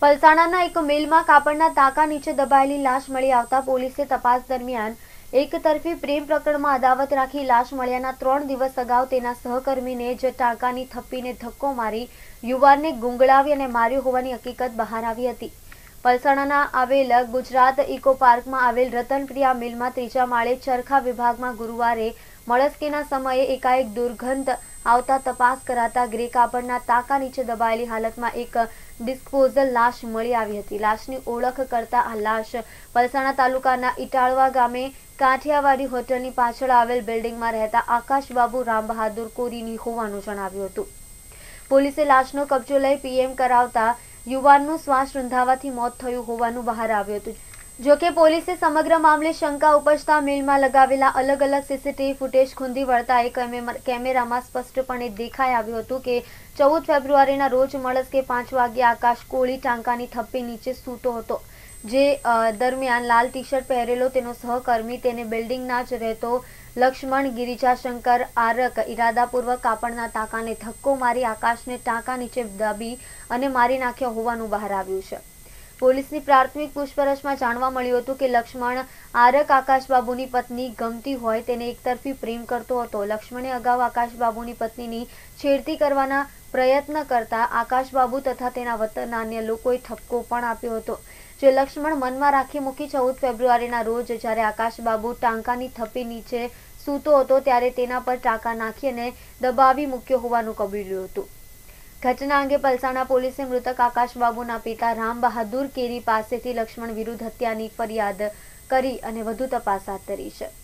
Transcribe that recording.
પલસાણાના એક મિલમાં કાપડના તાકા નીચે દબાયેલી લાશ મળી આવતા પોલીસે તપાસ દરમિયાન એક તરફી પ્રેમ પ્રકરણમાં અદાવત રાખી લાશ મળ્યાના 3 દિવસ અગાઉ તેના સહકર્મીને જ ટાંકાની થપ્પીને ધક્કો મારી યુવાનને ગુંગળાવી અને માર્યો હોવાની હકીકત બહાર આવી હતી। પલસાણાના આવેલ ગુજરાત ઇકો પાર્કમાં આવેલ રતનપ્રિયા મિલમાં ત્રીજા માળે ચરખા વિભાગમાં ગુરુવારે મળસ્કેના સમયે એકાએક દુર્ગંધ આવતા તપાસ કરાતા ગ્રે કાપડના તાકા નીચે દબાયેલી હાલતમાં એક ડિસ્પોઝલ લાશ મળી આવી હતી। લાશની ઓળખ કરતા આ લાશ પલસાણા તાલુકાના ઇટાળવા ગામે કાઠિયાવાડી હોટલની પાછળ આવેલ બિલ્ડિંગમાં રહેતા આકાશબાબુ રામબહાદુર કોરીની હોવાનું જણાવ્યું હતું। પોલીસે લાશનો કબજો લઈ પીએમ કરાવતા યુવાનનું શ્વાસ રૂંધાવાથી મોત થયું હોવાનું બહાર આવ્યું હતું। જોકે પોલીસે સમગ્ર મામલે શંકા ઉપજતા મિલમાં લગાવેલા અલગ અલગ સીસીટીવી ફૂટેજ ખૂંદી વળતા એક કેમેરામાં સ્પષ્ટપણે દેખાઈ આવ્યું હતું કે 14 ફેબ્રુઆરીના રોજ મળસ્કે 5 વાગ્યે આકાશ કોળી ટાંકાની થપ્પી નીચે સૂતો હતો। જે દરમિયાન લાલ ટી શર્ટ પહેરેલો તેનો સહકર્મી તેને બિલ્ડિંગના જ રહેતો લક્ષ્મણ ગિરિજાશંકર આરક ઇરાદાપૂર્વક કાપડના તાકાને ધક્કો મારી આકાશને ટાંકા નીચે દાબી અને મારી નાખ્યો હોવાનું બહાર આવ્યું છે। પોલીસની પ્રાથમિક પૂછપરછમાં જાણવા મળ્યું હતું કે લક્ષ્મણ આરક આકાશબાબુની પત્ની ગમતી હોય તેને એકતરફી પ્રેમ કરતો હતો। લક્ષ્મણે અગાઉ આકાશબાબુની પત્નીની છેડતી કરવાના પ્રયત્ન કરતા આકાશબાબુ તથા તેના વતનના અન્ય લોકોએ ઠપકો પણ આપ્યો હતો, જે લક્ષ્મણ મનમાં રાખી મૂકી 14 ફેબ્રુઆરીના રોજ જ્યારે આકાશબાબુ ટાંકાની થપ્પી નીચે સૂતો હતો ત્યારે તેના પર ટાંકા નાખી અને દબાવી મૂક્યો હોવાનું કબૂલ્યું હતું। ઘટના અંગે પલસાણા પોલીસે મૃતક આકાશબાબુના પિતા રામબહાદુર કેરી પાસેથી લક્ષ્મણ વિરુદ્ધ હત્યાની ફરિયાદ કરી અને વધુ તપાસ હાથ ધરી છે।